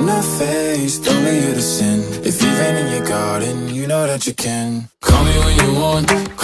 the face, don't leave you to sin. If you've rain in your garden, you know that you can. Call me when you want,